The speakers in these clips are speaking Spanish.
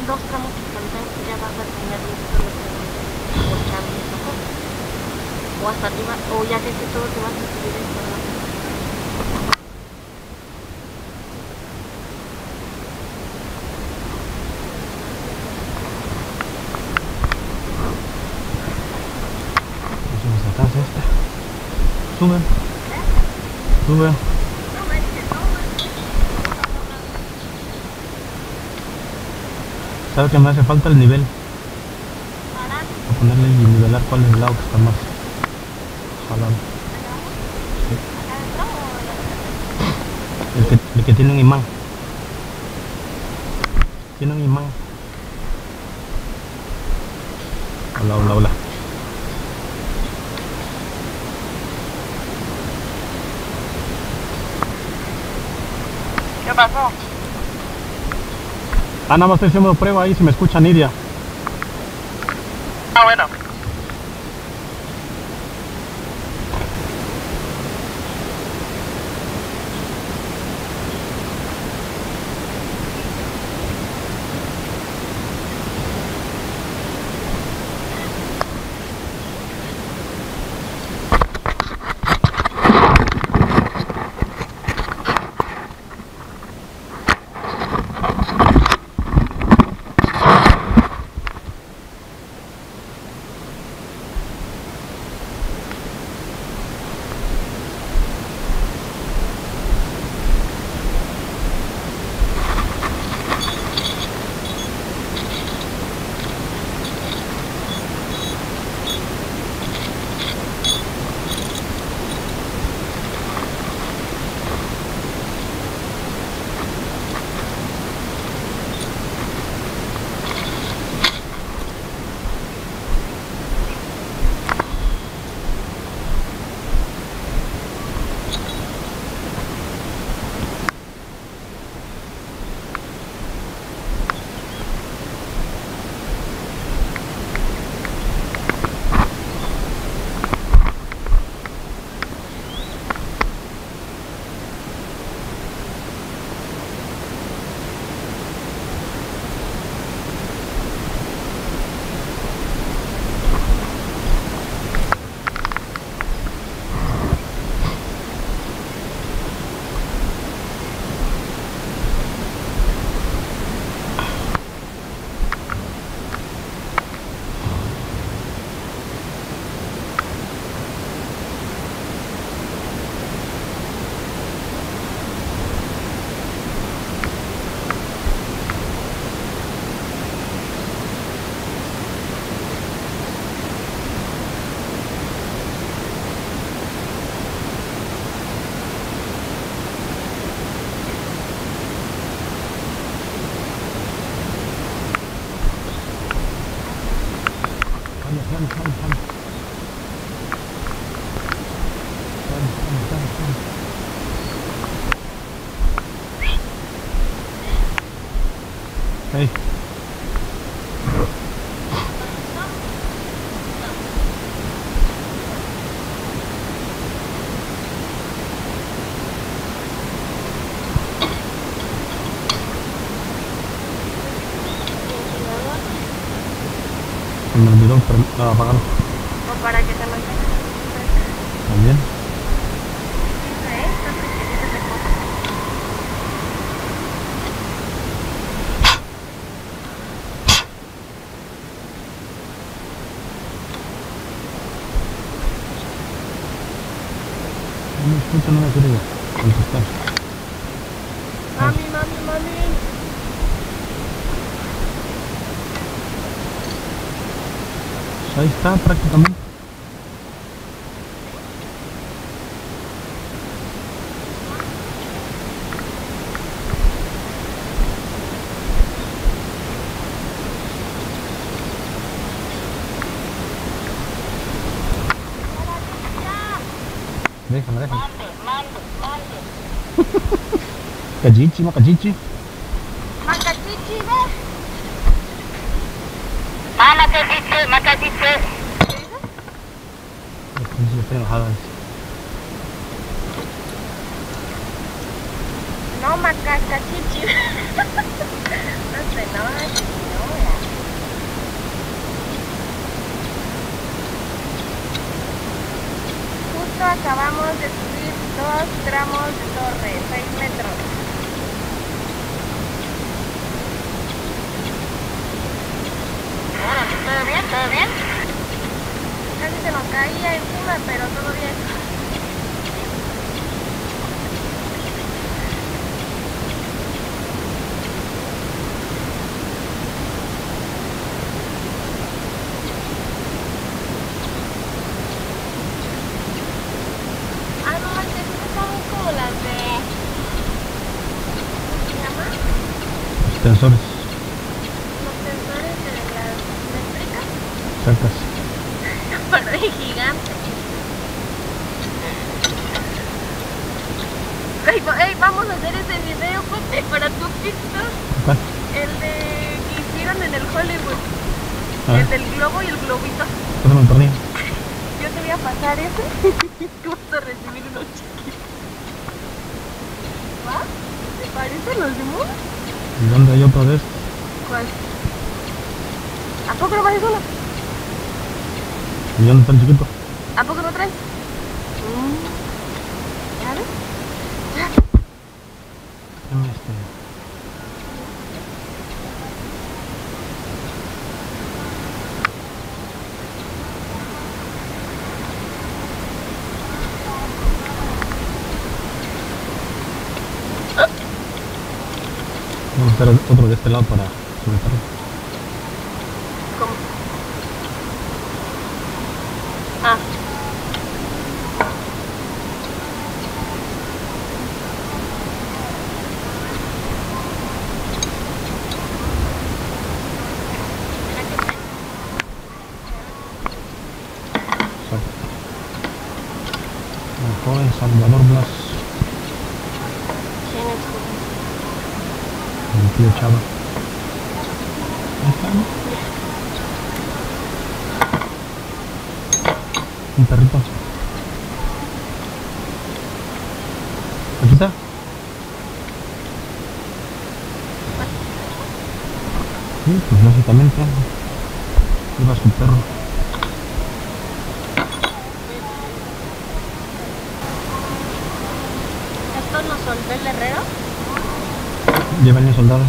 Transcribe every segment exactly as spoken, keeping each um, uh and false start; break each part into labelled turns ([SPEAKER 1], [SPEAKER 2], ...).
[SPEAKER 1] dos tramos que faltan, ya vas a tener listo lo que por camino, o hasta arriba, o ya que esté todo te vas a subir en todo.
[SPEAKER 2] Sube. Sube. ¿Sabes que me hace falta el nivel? A ponerle y nivelar cuál es el lado que está más jalado. Sí. El que, el que tiene un imán. Tiene un imán. Hola, hola, hola.
[SPEAKER 1] ¿Qué pasó?
[SPEAKER 2] Ah, nada más estoy haciendo prueba ahí si me escucha Nidia.
[SPEAKER 1] Ah, bueno.
[SPEAKER 2] Vamos, vamos, vamos, vamos. Vamos, vamos, vamos, vamos. Hey. Se me olvidó pero, apagarlo.
[SPEAKER 1] O para que te mantengas
[SPEAKER 2] También. No me escucha, no me quiere contestar.
[SPEAKER 1] Mami, mami, mami.
[SPEAKER 2] Ahí está prácticamente. Déjame, déjame.
[SPEAKER 1] Mande, mande, mande.
[SPEAKER 2] Cachichi, macachichi.
[SPEAKER 1] Macachichi, ve.
[SPEAKER 3] Ah, macachichi, macachichi.
[SPEAKER 2] Estoy enojada.
[SPEAKER 1] No, macachichi. No se enoja, señor. dos gramos de torre, seis metros.
[SPEAKER 3] ¿Todo bien? ¿Todo bien?
[SPEAKER 1] Casi se nos caía encima, pero todo bien. Ah, no manches, estas son como las de... ¿Cómo se llama?
[SPEAKER 2] Extensores.
[SPEAKER 1] Los sensores de las eléctricas.
[SPEAKER 2] Sacas.
[SPEAKER 1] Pero es gigante. Ey, va- ey, vamos a hacer ese video, Jote, para tu TikTok.
[SPEAKER 2] ¿Cuál?
[SPEAKER 1] El de que hicieron en el Hollywood.
[SPEAKER 2] Ah,
[SPEAKER 1] El del globo y el globito.
[SPEAKER 2] pásame el tornillo.
[SPEAKER 1] Yo te voy a pasar ese. Tú vas a recibir unos chiquitos. ¿Va? ¿Te parecen los de Moon?
[SPEAKER 2] ¿Y dónde hay otro de estos?
[SPEAKER 1] ¿Cuál? ¿A poco no vas uno?
[SPEAKER 2] ¿Y dónde está el chiquito?
[SPEAKER 1] ¿A poco no traes? Mm. ¿Ya ves? Ya.
[SPEAKER 2] Déjame este. Vamos a hacer otro de este lado para sujetarlo.
[SPEAKER 1] ¿Cómo? Ah.
[SPEAKER 2] Exacto. El joven Salvador Blas,
[SPEAKER 1] ¿Quién es?
[SPEAKER 2] el tío Chava. Ahí está, ¿no? Un perrito. Aquí está. Sí, pues lógicamente. Iba su perro.
[SPEAKER 1] ¿Esto lo soldó el herrero?
[SPEAKER 2] Lleva años soldados.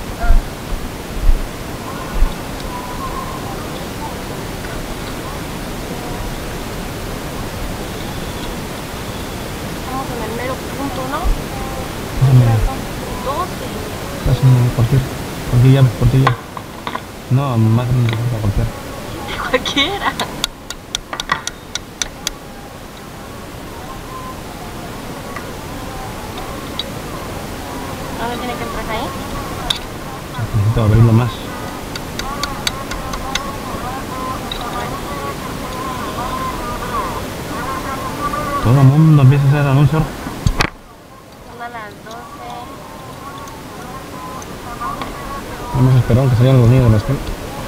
[SPEAKER 1] Estamos en el mero punto, ¿no?
[SPEAKER 2] Pásame,
[SPEAKER 1] doce.
[SPEAKER 2] pásame cualquier, cualquier llave, cualquier llave. No, más grande para golpear.
[SPEAKER 1] Cualquiera. ¿Dónde tiene que entrar ahí?
[SPEAKER 2] Necesito abrirlo más. Todo el mundo empieza a hacer anuncios.
[SPEAKER 1] Son a las doce.
[SPEAKER 2] Hemos esperado que salieran los niños de la escuela.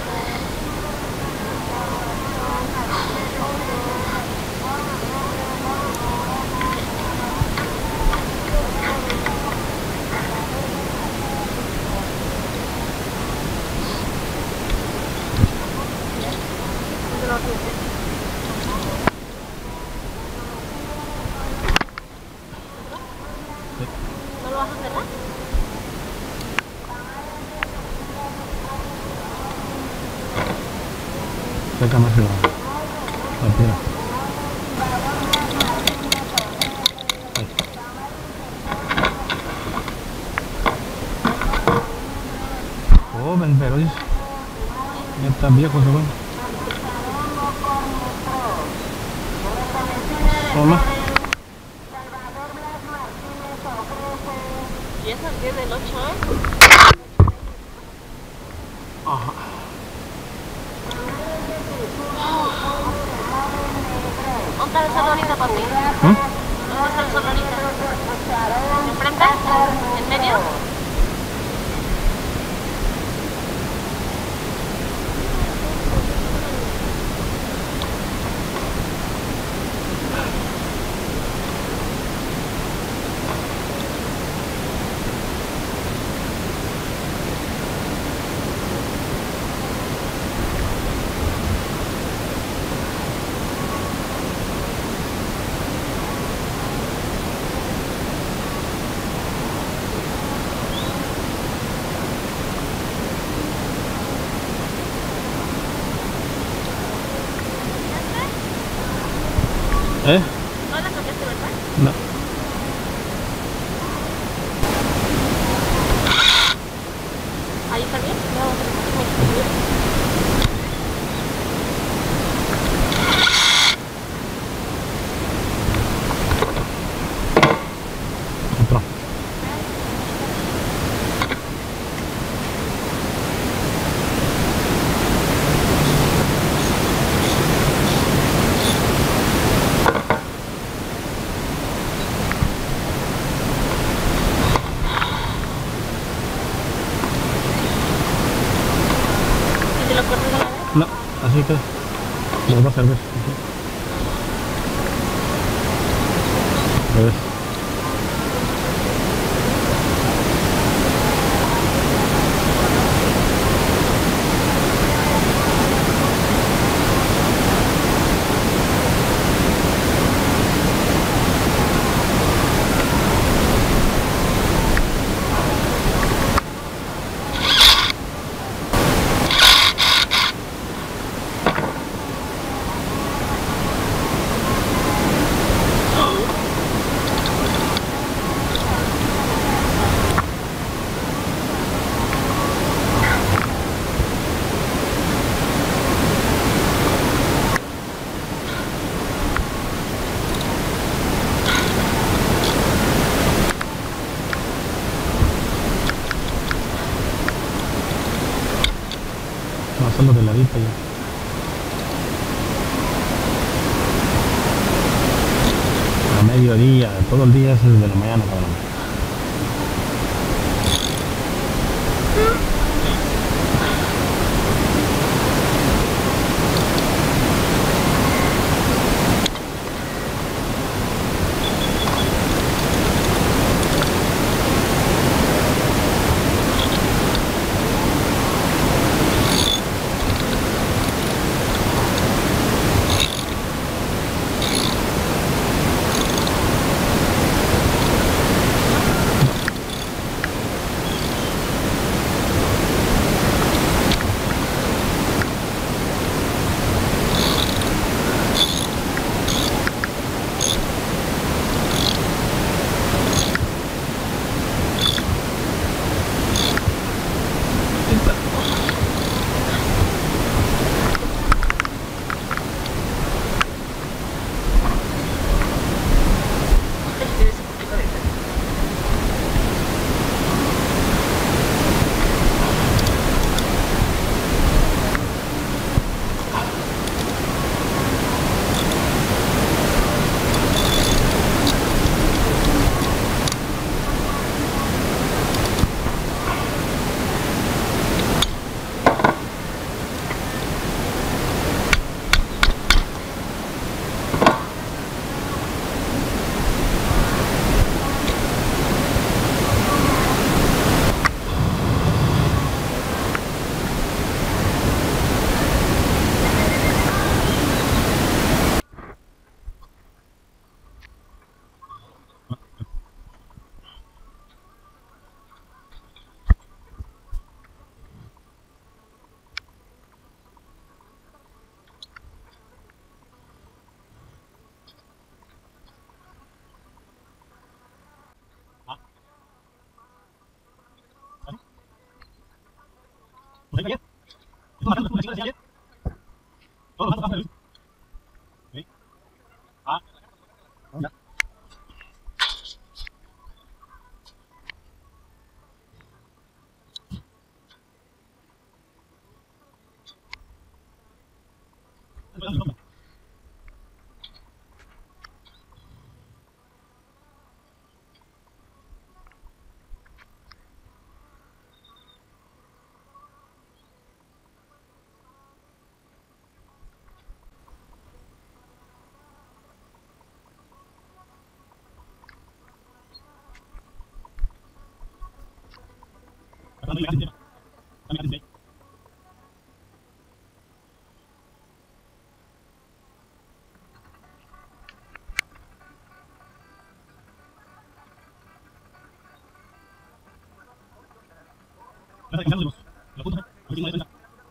[SPEAKER 1] ¿No lo vas a cerrar?
[SPEAKER 2] Saca más la, la piedra. Ahí. Joven, pero es- ya está viejo ese güey. Toma.
[SPEAKER 1] Y es al diez del ocho, ¿eh?
[SPEAKER 2] Ajá.
[SPEAKER 1] ¿Dónde está el sol ahorita, papi?
[SPEAKER 2] ¿Eh?
[SPEAKER 1] ¿Dónde está el sol ahorita? ¿Enfrente? ¿En medio?
[SPEAKER 2] ¿Eh?
[SPEAKER 1] No la cambiaste, ¿verdad?
[SPEAKER 2] No.
[SPEAKER 1] Ahí está bien. No, me bien.
[SPEAKER 2] Otro.
[SPEAKER 1] ¿Y te lo cortas de una vez?
[SPEAKER 2] No, así que lo va a servir. Pues. No, hacerlo de ladito ya. A mediodía, todo el día es desde la mañana, cabrón.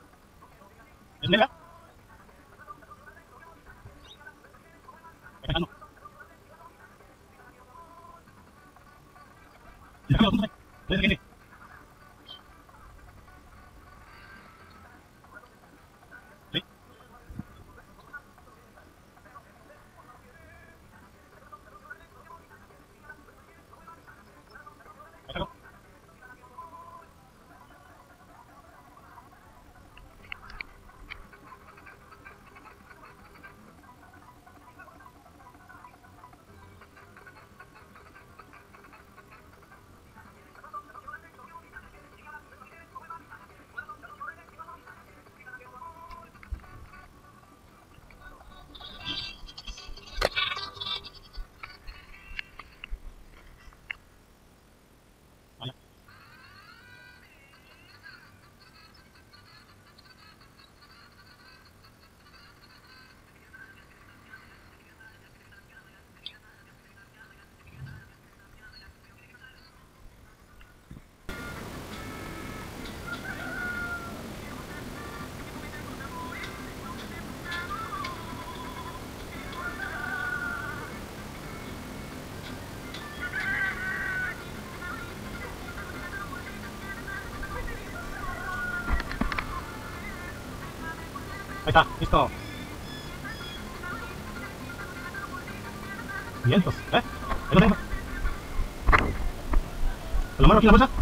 [SPEAKER 2] ¿Es negra? Ahí está, listo. Vientos, ¿eh? Ahí lo tengo. ¿Te lo mando aquí en la bolsa?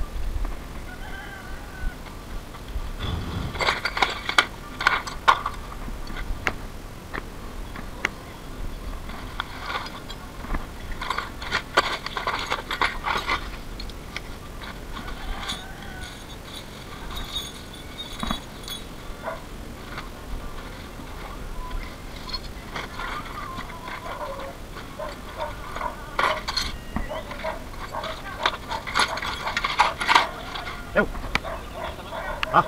[SPEAKER 2] Eu. Ah.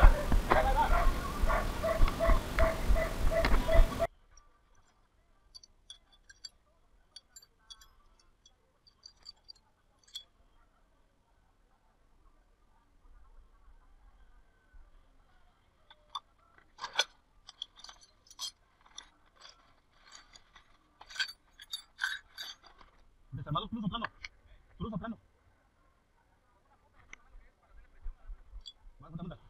[SPEAKER 2] Desarmado, cruzo plano. Cruzo plano. Va, monta, monta.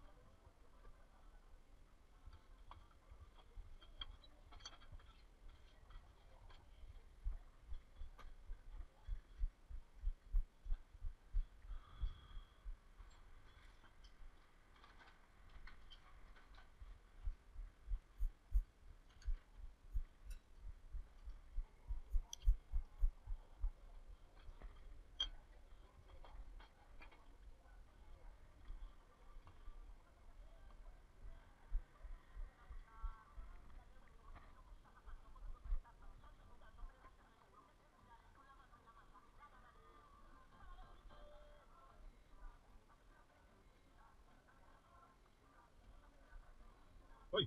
[SPEAKER 2] Uy.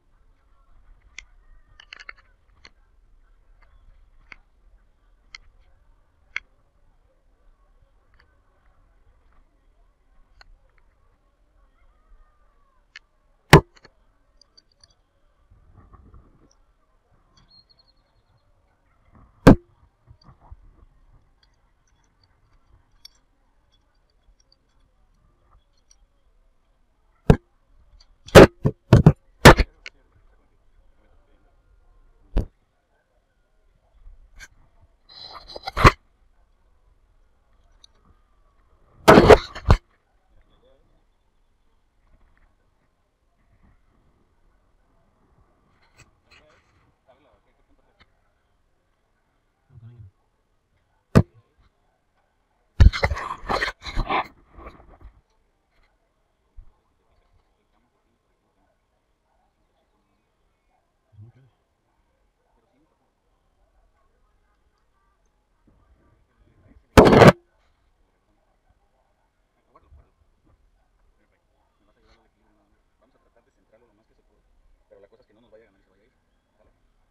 [SPEAKER 2] Pero la cosa es que no nos vaya a ganar y se vaya a ir. ¿Vale?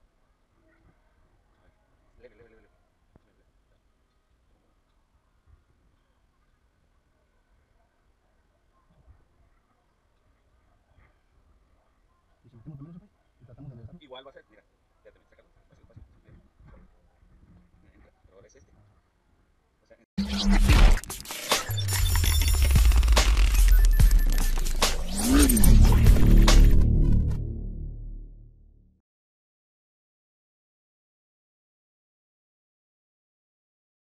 [SPEAKER 2] Leve, leve, leve, leve. ¿Y si metemos también eso, y tratamos de enderezarlo? Igual va a ser, mira, ya te me sácalo, fácil, fácil. Mira, mira, entra, pero ahora es este.